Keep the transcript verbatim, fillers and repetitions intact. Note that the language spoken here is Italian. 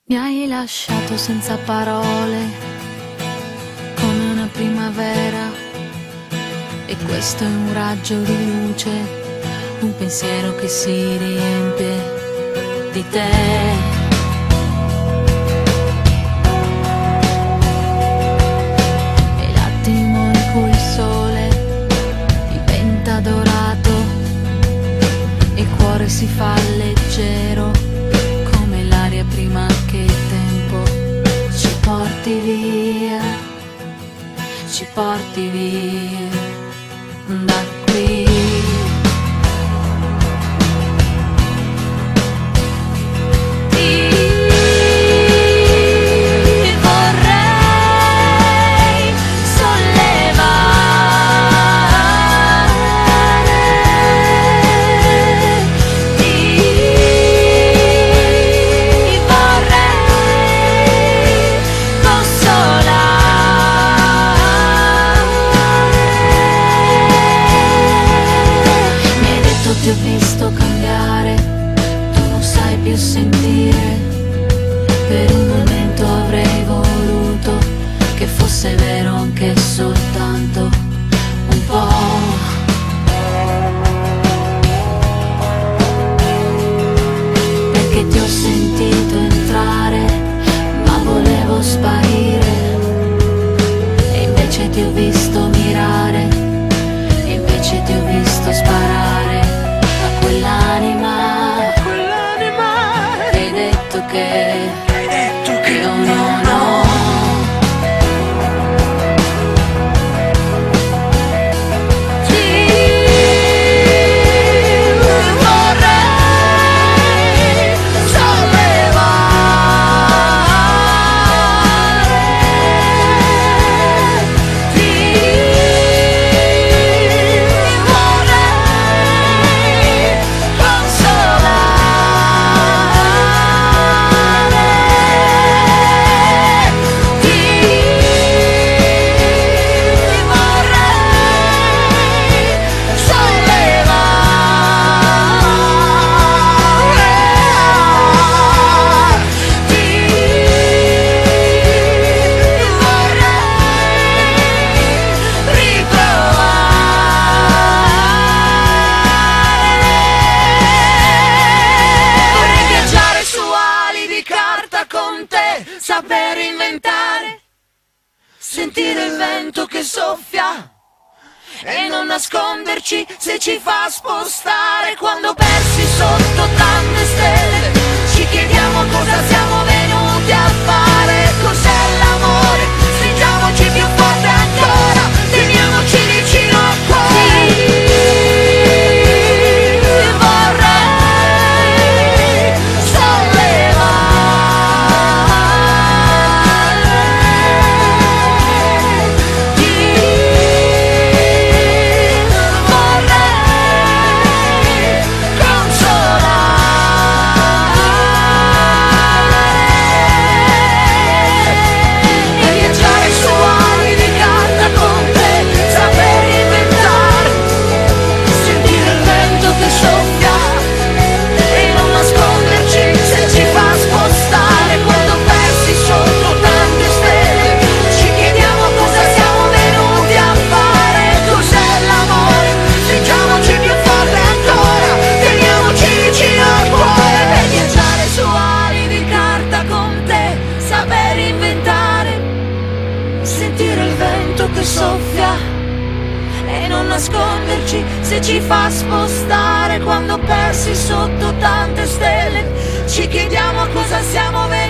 Mi hai lasciato senza parole, come una primavera, e questo è un raggio di luce, un pensiero che si riempie di te. E l'attimo in cui il sole diventa dorato e il cuore si fa leggero, come l'aria prima che il tempo ci porti via, ci porti via da qui. Ti ho visto cambiare, tu non sai più sentire. Per un momento avrei voluto che fosse vero anche soltanto un po'. Perché ti ho sentito entrare, ma volevo sparire. E invece ti ho visto mirare, e invece ti ho visto sparare. Quell'anima, quell'anima, hai detto che, hai detto che io non ho. Ti vorrei sollevare, ti saper inventare, sentire il vento che soffia e non nasconderci se ci fa spostare. Quando persi sotto tante stelle ci chiediamo cosa siamo venuti a fare. Cos'è l'amore? Stringiamoci più forte ancora, teniamoci vicino al cuore. Nasconderci se ci fa spostare. Quando persi sotto tante stelle ci chiediamo cosa siamo venuti